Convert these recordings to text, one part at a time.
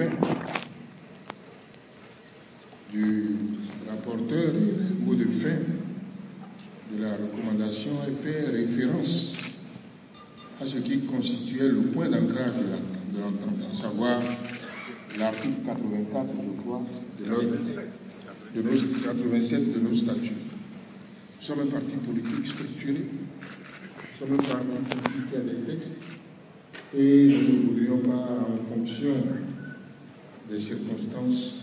fin du rapporteur et les mots de fin de la recommandation est fait référence à ce qui constituait le point d'ancrage de l'entente, à savoir l'article 84, je crois, de 87 de nos statuts. Nous sommes un parti politique structuré, nous sommes un parti politique qui a des textes, et nous ne voudrions pas, en fonction des circonstances,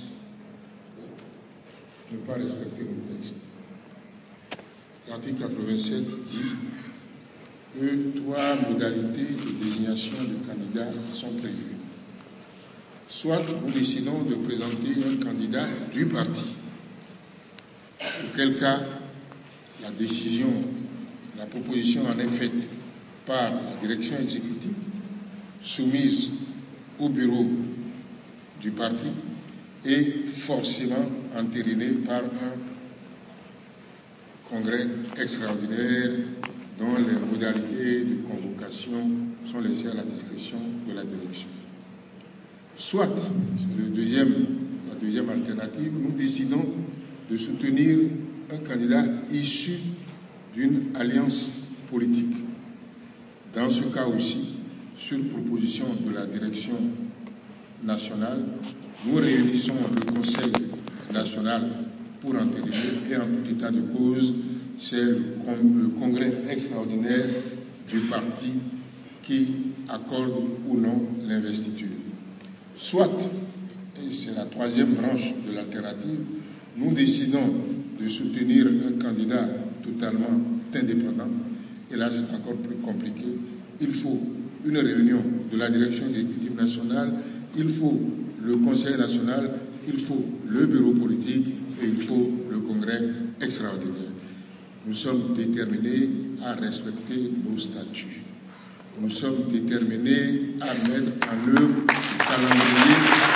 ne pas respecter nos textes. L'article 87 dit que 3 modalités de désignation de candidats sont prévues. Soit nous décidons de présenter un candidat du parti, auquel cas la décision, la proposition en est faite par la direction exécutive, soumise au bureau du parti et forcément entérinée par un congrès extraordinaire dont les modalités de convocation sont laissées à la discrétion de la direction. Soit, c'est la deuxième alternative, nous décidons de soutenir un candidat issu d'une alliance politique. Dans ce cas aussi, sur proposition de la direction nationale, nous réunissons le Conseil national pour entériner, et en tout état de cause, c'est le congrès extraordinaire du parti qui accorde ou non l'investiture. Soit, et c'est la troisième branche de l'alternative, nous décidons de soutenir un candidat totalement indépendant, et là c'est encore plus compliqué. Il faut une réunion de la direction exécutive nationale, il faut le Conseil national, il faut le bureau politique et il faut le congrès extraordinaire. Nous sommes déterminés à respecter nos statuts. Nous sommes déterminés à mettre en œuvre le calendrier.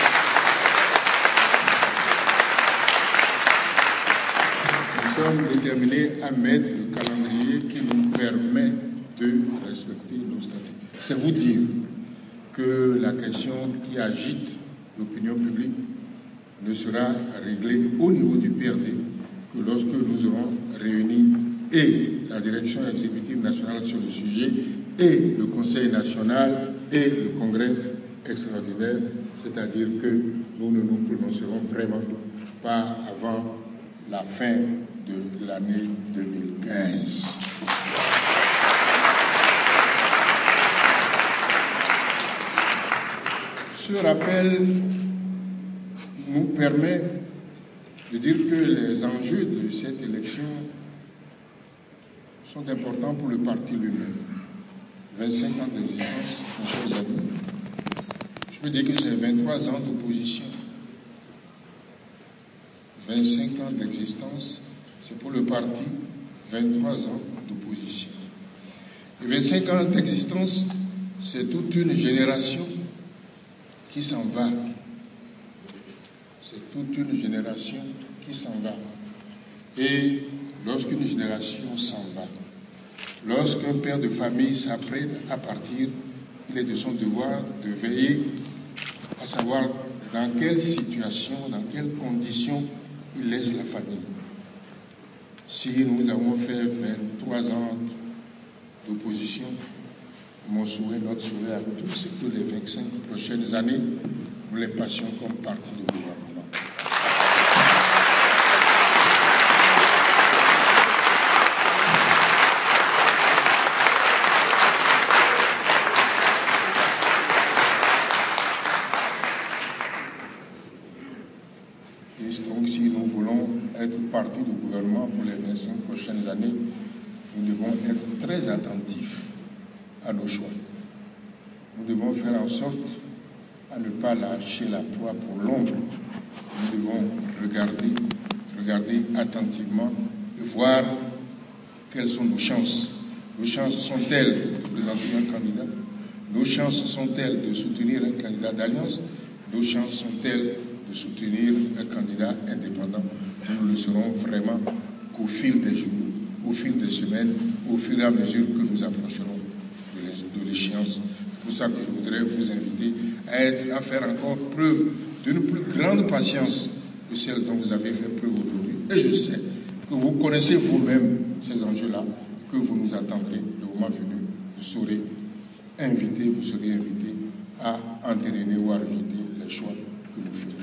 Nous sommes déterminés à mettre le calendrier qui nous permet de respecter nos statuts. C'est vous dire que la question qui agite l'opinion publique ne sera réglée au niveau du PRD que lorsque nous aurons réuni et la direction exécutive nationale sur le sujet et le Conseil national et le Congrès extraordinaire, c'est-à-dire que nous ne nous prononcerons vraiment pas avant la fin de l'année 2015. Ce rappel nous permet de dire que les enjeux de cette élection sont importants pour le parti lui-même. 25 ans d'existence, mes chers amis. Je peux dire que c'est 23 ans d'opposition. 25 ans d'existence, c'est pour le parti 23 ans d'opposition. Et 25 ans d'existence, c'est toute une génération qui s'en va. C'est toute une génération qui s'en va. Et lorsqu'une génération s'en va, lorsqu'un père de famille s'apprête à partir, il est de son devoir de veiller à savoir dans quelle situation, dans quelles conditions il laisse la famille. Si nous avons fait 23 ans d'opposition, mon souhait, notre souhait à nous tous, c'est que les 25 prochaines années, nous les passions comme parti de gouvernement. Et donc, si nous voulons être parti de gouvernement pour les 25 prochaines années, nous devons être très attentifs à nos choix. Nous devons faire en sorte à ne pas lâcher la proie pour l'ombre. Nous devons regarder attentivement et voir quelles sont nos chances. Nos chances sont-elles de présenter un candidat? Nos chances sont-elles de soutenir un candidat d'alliance? Nos chances sont-elles de soutenir un candidat indépendant? Nous ne le saurons vraiment qu'au fil des jours, au fil des semaines, au fur et à mesure que nous approcherons de l'échéance. C'est pour ça que je voudrais vous inviter à à faire encore preuve d'une plus grande patience que celle dont vous avez fait preuve aujourd'hui. Et je sais que vous connaissez vous-même ces enjeux-là et que vous nous attendrez le moment venu. Vous serez invité à entériner ou à rejeter les choix que nous ferons.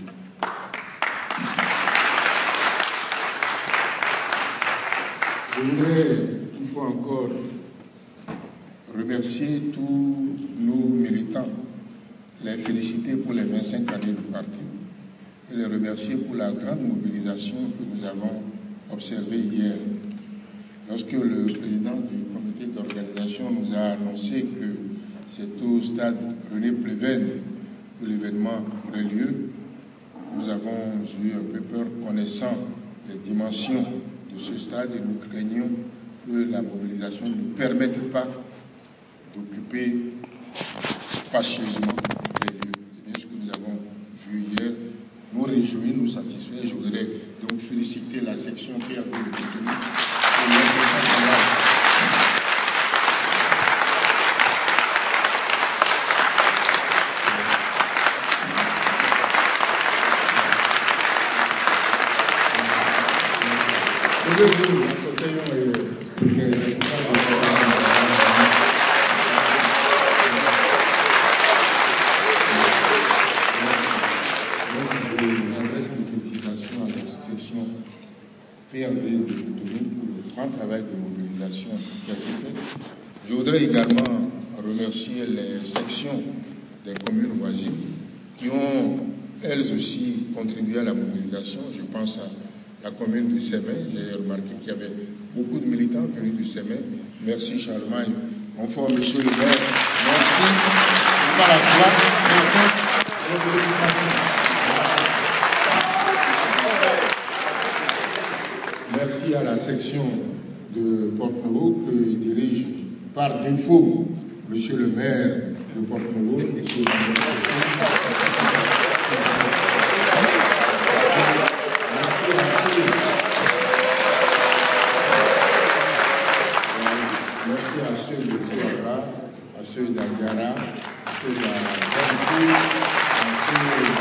Je voudrais une fois encore remercier tous nos militants, les féliciter pour les 25 années du parti et les remercier pour la grande mobilisation que nous avons observée hier. Lorsque le président du comité d'organisation nous a annoncé que c'est au stade René Pleven que l'événement aurait lieu, nous avons eu un peu peur connaissant les dimensions de ce stade et nous craignons que la mobilisation ne permette pas d'occuper spacieusement les lieux. Et bien, ce que nous avons vu hier nous réjouit, nous satisfait. Je voudrais donc féliciter la section qui a voulu détenir pour leur travail. Je voudrais également remercier les sections des communes voisines qui ont, elles aussi, contribué à la mobilisation. Je pense à la commune de Sémé. J'ai remarqué qu'il y avait beaucoup de militants venus de Sémé. Merci Charlemagne. Confort, monsieur le maire. Merci. Par la droite, merci à la section de Porte-Nouveau que dirige par défaut monsieur le maire de Porte-Nouveau. Merci à ceux de Souara, à ceux d'Angara, à ceux de Bantou, à ceux de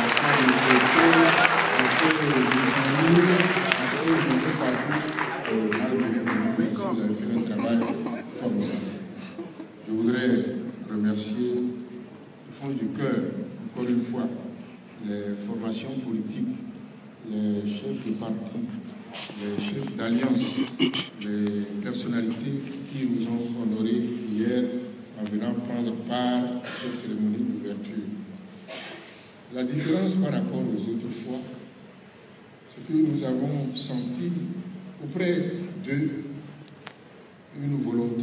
Merci, vous avez fait un travail formidable. Je voudrais remercier du fond du cœur, encore une fois, les formations politiques, les chefs de parti, les chefs d'alliance, les personnalités qui nous ont honorés hier en venant prendre part à cette cérémonie d'ouverture. La différence par rapport aux autres fois, c'est que nous avons senti auprès d'eux une volonté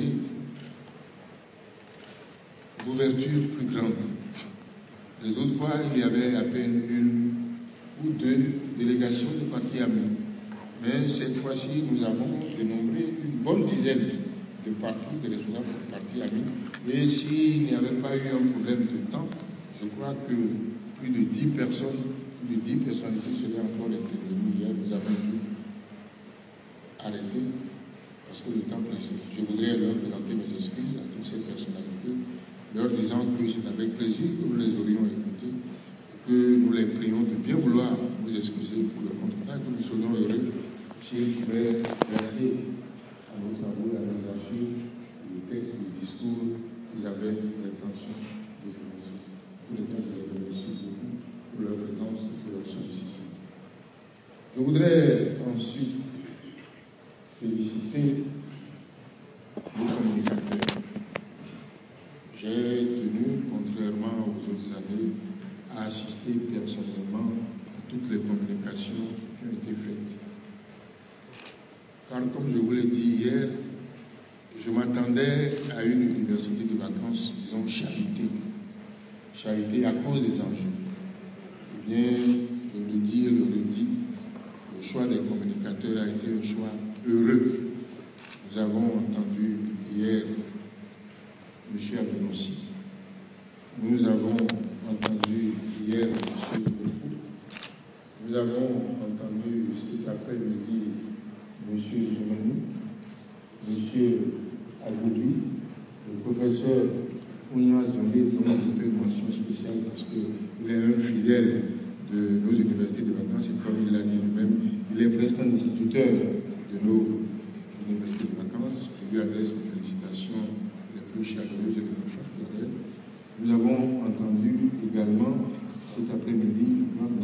d'ouverture plus grande. Les autres fois, il y avait à peine une ou deux délégations de partis amis. Mais cette fois-ci, nous avons dénombré une bonne dizaine de partis, de responsables de partis amis. Et s'il n'y avait pas eu un problème de temps, je crois que plus de 10 personnes, plus de 10 personnalités seraient encore intervenues hier. Nous avons dû arrêter parce que le temps presse. Je voudrais leur présenter mes excuses à toutes ces personnalités, leur disant que c'est avec plaisir que nous les aurions écoutés et que nous les prions de bien vouloir nous excuser pour le contre-temps et que nous serions heureux s'ils pouvaient verser à nos travaux et à nos archives le texte du discours qu'ils avaient l'intention de prononcer. Pour le temps, je les remercie beaucoup pour leur présence et pour leur sollicitude. Je voudrais ensuite féliciter les communicateurs. J'ai tenu, contrairement aux autres années, à assister personnellement à toutes les communications qui ont été faites. Car comme je vous l'ai dit hier, je m'attendais à une université de vacances, disons, chahutée. Chahutée à cause des enjeux. Eh bien, je le dis et le redis, le choix des communicateurs a été un choix heureux. Nous avons entendu hier M. Abenossi. Nous avons entendu hier M. Boukou. Nous avons entendu cet après-midi M. Zoumanou, M. Agoubi, le professeur Ounia Zondé, dont je fais une mention spéciale parce que Nous avons entendu également cet après-midi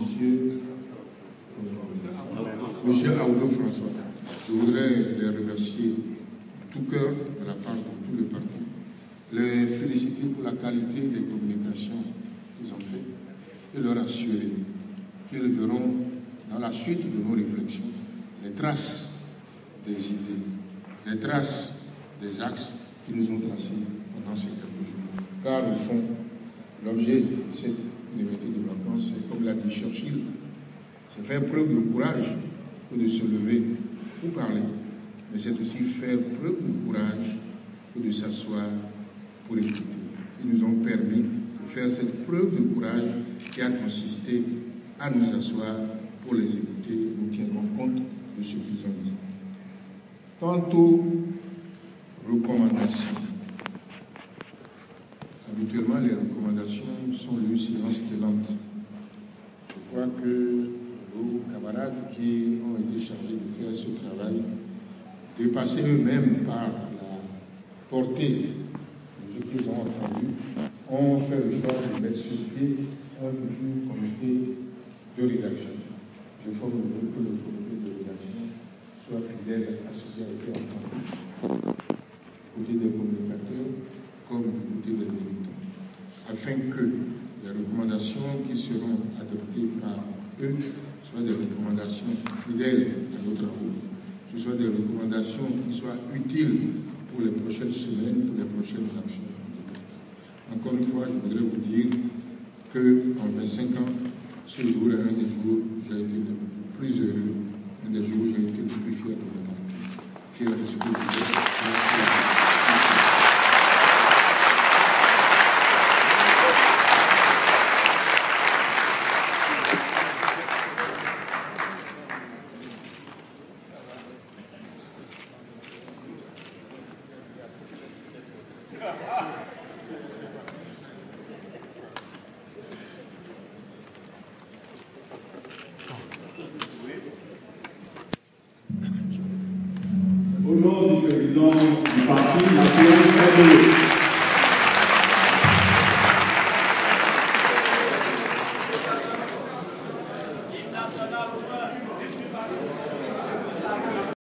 Monsieur Aoudou François. Je voudrais les remercier de tout cœur de la part de tous les partis, les féliciter pour la qualité des communications qu'ils ont fait et leur assurer qu'ils verront dans la suite de nos réflexions les traces des idées, les traces des axes qui nous ont tracés pendant ces quelques jours. Car au fond, l'objet de cette université de vacances, c'est comme l'a dit Churchill, c'est faire preuve de courage que de se lever pour parler, mais c'est aussi faire preuve de courage que de s'asseoir pour écouter. Ils nous ont permis de faire cette preuve de courage qui a consisté à nous asseoir pour les écouter et nous tiendrons compte de ce qu'ils ont dit. Quant aux recommandations, habituellement les recommandations sont lues séance tenante. Je crois que nos camarades qui ont été chargés de faire ce travail, dépassés eux-mêmes par la portée de ce qu'ils ont entendu, ont fait le choix de mettre sur pied un petit comité de rédaction. Je forme le vœu que le comité de rédaction soit fidèle à ce qui a été entendu, du côté des communicateurs comme du côté des militants, afin que les recommandations qui seront adoptées par eux soient des recommandations fidèles à nos travaux, que ce soit des recommandations qui soient utiles pour les prochaines semaines, pour les prochaines actions du parti. Encore une fois, je voudrais vous dire qu'en 25 ans, ce jour est un des jours où j'ai été le plus heureux, un des jours où j'ai été le plus fier de mon parti, fier de ce que vous êtes. Au nom du président du parti, la séance est levée.